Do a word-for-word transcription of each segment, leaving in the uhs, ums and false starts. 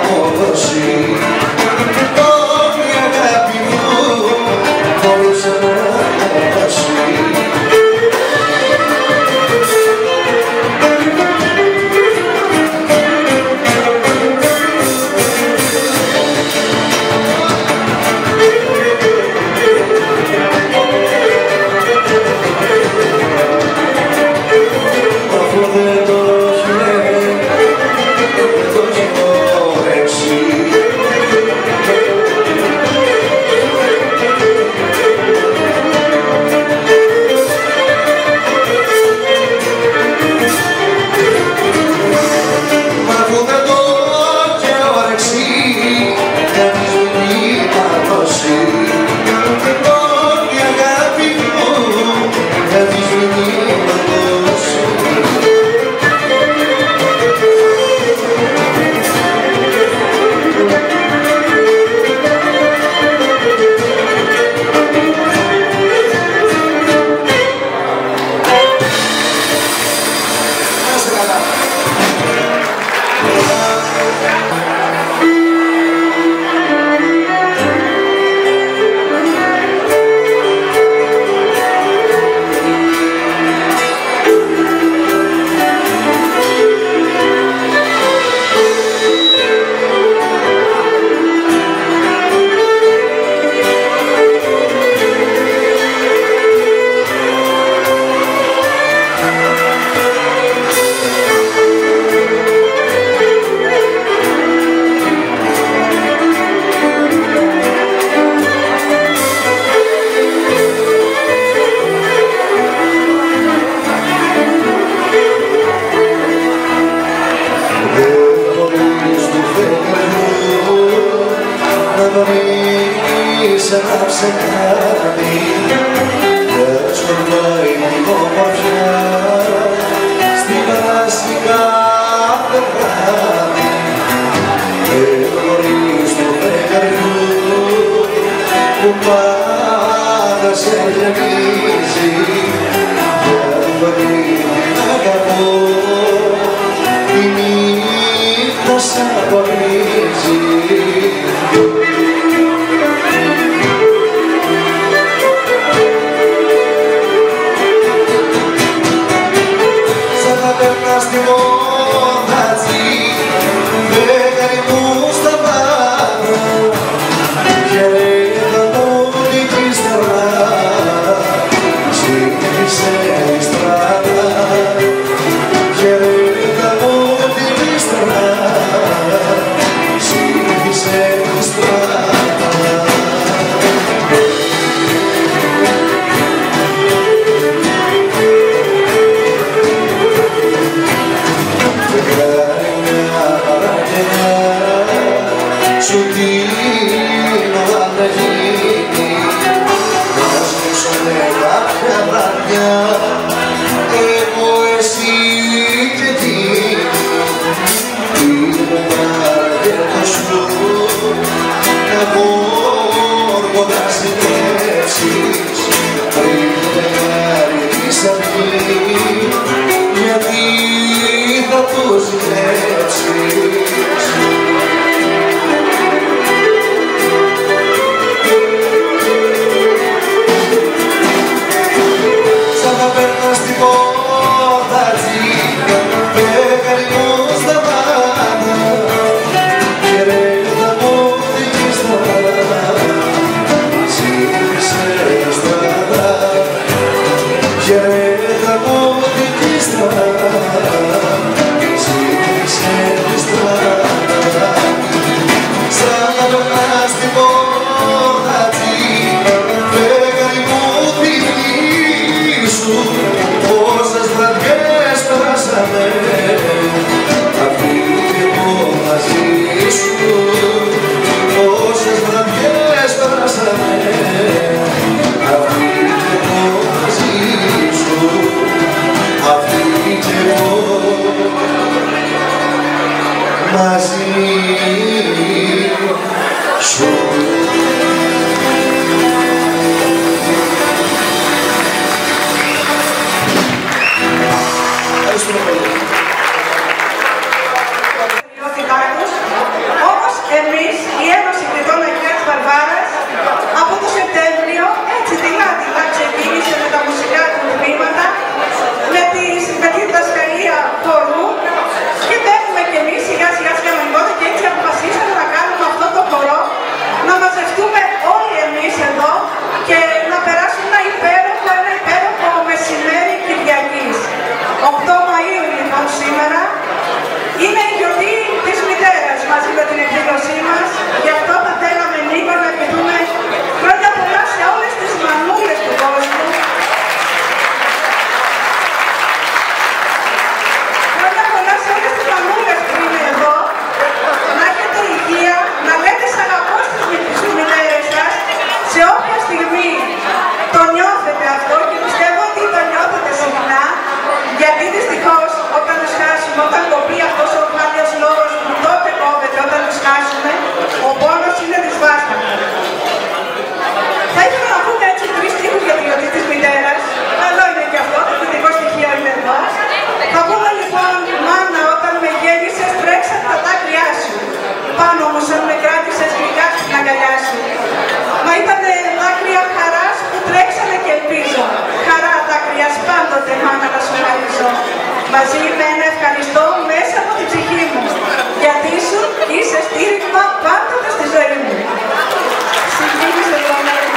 απόδοση. Όλη η αγάπη μου μπορούσε να δώσει. Ευχαριστούμε πολύ. πάνω όμως αν με κράτησες γλυκά στην αγκαλιά σου. Μα ήτανε δάκρυα χαράς που τρέξανε και ελπίζω. Χαρά δάκρυας πάντοτε μάνα να σου χαρίζω. Μαζί με ένα ευχαριστώ μέσα από την ψυχή μου. Γιατί σου είσαι στήριγμα πάντοτε στη ζωή μου. Συγκίνησε το μέλλον.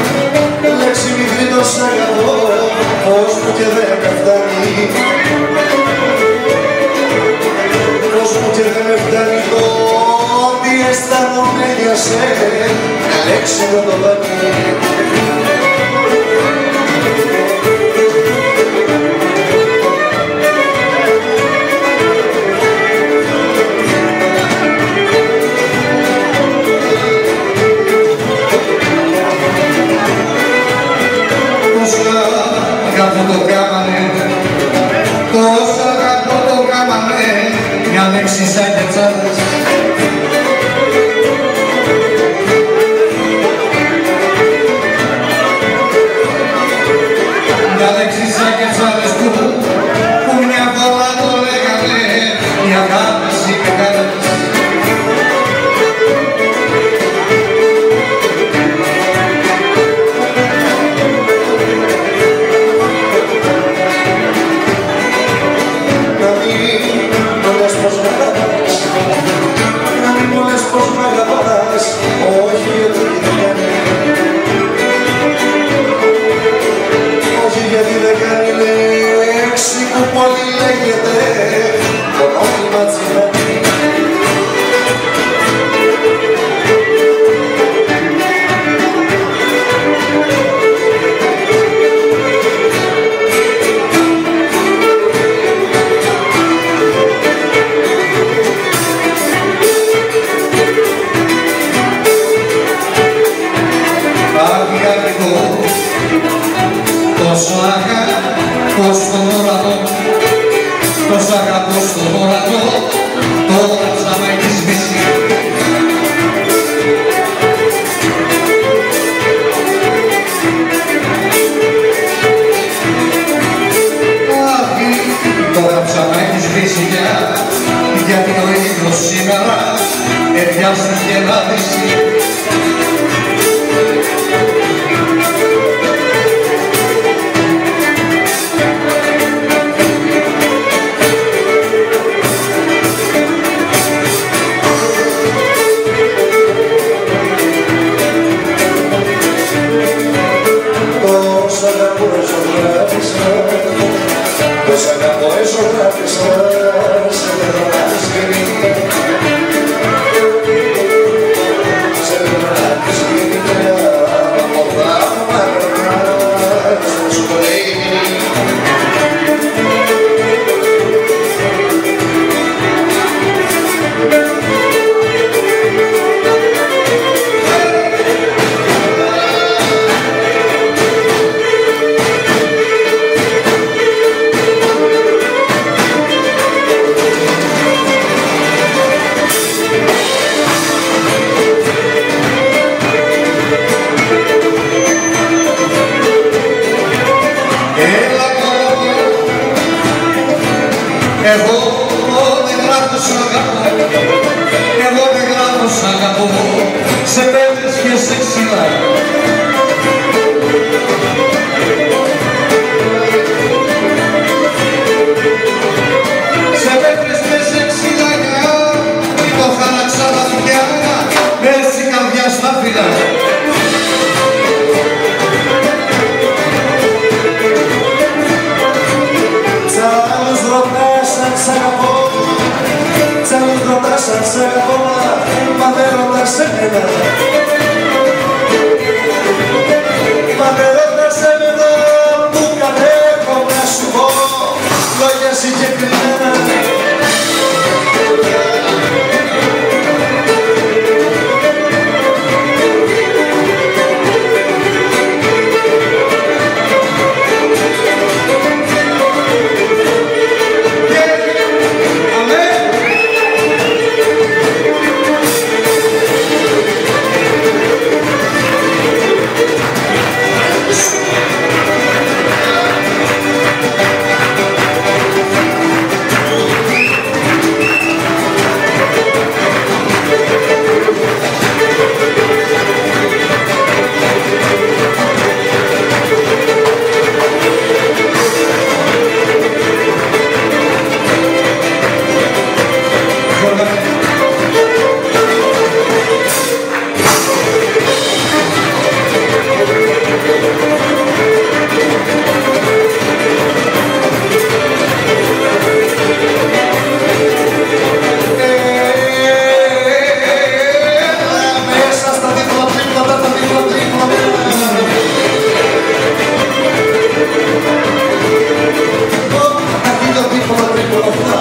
Λέξη μικρή το σ' αγαπώ, ως που και δεν με φτάνει. σε μια λέξη με το δάκρυ. Αγαπώ το κάμανε, τόσο αγαπώ το κάμανε, μια λέξη σαν και τσάδες. Μια λέξη σαν και τσάδες που, που μια φορά το λέγανε, η αγάπη είναι κάνες. Τόσο αγαπώ στον ουρανό, τόσο αγαπώ στον ουρανό, τώρα ψάμα έχει σβήσει. Αχι, τώρα ψάμα έχει σβήσει πια, γιατί ο ήλιος σήμερα εδιάστηκε να δύσει. Πώς αγαπώ εσωγράφησα σε δρόμες γυρνή. Σε δρόμες γυρνή, από δάμα μακράς στο σχολείο. Εγώ δεν γράφω σ' αγαπώ, εγώ δεν γράφω σ' αγαπώ, σε πέτρες και σε ξυλά. Σε πέτρες και σε ξυλάκια, μη το χάραξα βαθιά, με έτσι καρδιά στα φυλά. Σ' αγαπώ, σ' άλλους ρωτάς αν σ' αγαπώ, μα δεν ρωτάς εμένα. Μα δεν ρωτάς εμένα που κατέχω να σου πω λόγια συγκεκριμένα. αυτό